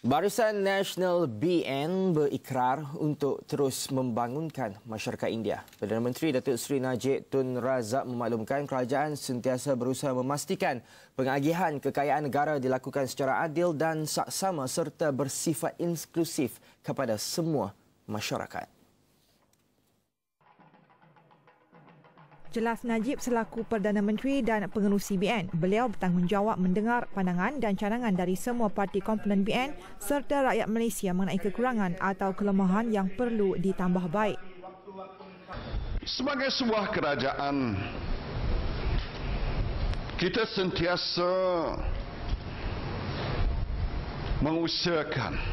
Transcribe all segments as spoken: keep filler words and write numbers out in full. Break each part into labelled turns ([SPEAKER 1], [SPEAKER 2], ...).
[SPEAKER 1] Barisan Nasional B N berikrar untuk terus membangunkan masyarakat India. Perdana Menteri Datuk Seri Najib Tun Razak memaklumkan kerajaan sentiasa berusaha memastikan pengagihan kekayaan negara dilakukan secara adil dan saksama serta bersifat inklusif kepada semua masyarakat.
[SPEAKER 2] Jelas Najib selaku Perdana Menteri dan pengerusi B N, beliau bertanggungjawab mendengar pandangan dan cadangan dari semua parti komponen B N serta rakyat Malaysia mengenai kekurangan atau kelemahan yang perlu ditambah baik.
[SPEAKER 3] Sebagai sebuah kerajaan, kita sentiasa mengusahakan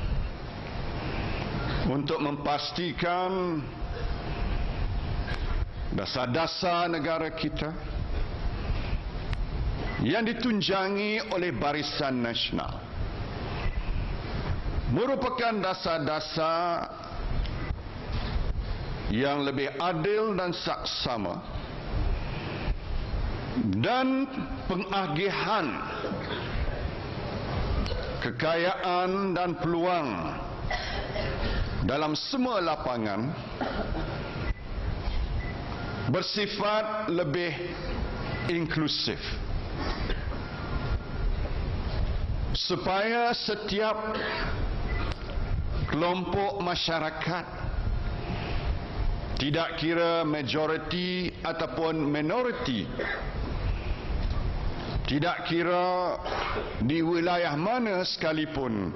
[SPEAKER 3] untuk memastikan dasar-dasar negara kita yang ditunjangi oleh Barisan Nasional merupakan dasar-dasar yang lebih adil dan saksama dan pengagihan kekayaan dan peluang dalam semua lapangan bersifat lebih inklusif supaya setiap kelompok masyarakat, tidak kira majoriti ataupun minoriti, tidak kira di wilayah mana sekalipun,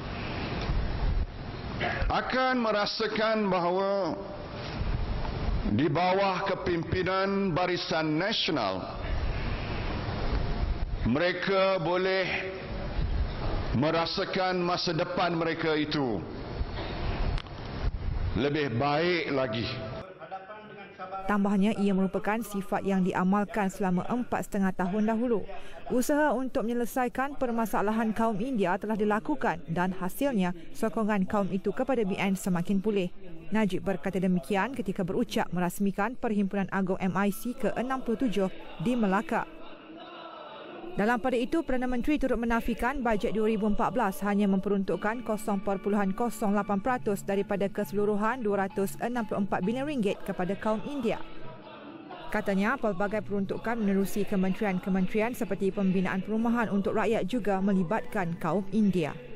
[SPEAKER 3] akan merasakan bahawa di bawah kepimpinan Barisan Nasional mereka boleh merasakan masa depan mereka itu lebih baik lagi.
[SPEAKER 2] Tambahnya, ia merupakan sifat yang diamalkan selama empat setengah tahun dahulu. Usaha untuk menyelesaikan permasalahan kaum India telah dilakukan dan hasilnya sokongan kaum itu kepada B N semakin pulih. Najib berkata demikian ketika berucap merasmikan Perhimpunan Agong M I C ke enam puluh tujuh di Melaka. Dalam pada itu, Perdana Menteri turut menafikan bajet dua ribu empat belas hanya memperuntukkan kosong perpuluhan kosong lapan peratus daripada keseluruhan dua ratus enam puluh empat bilion ringgit kepada kaum India. Katanya, pelbagai peruntukan menerusi kementerian-kementerian seperti pembinaan perumahan untuk rakyat juga melibatkan kaum India.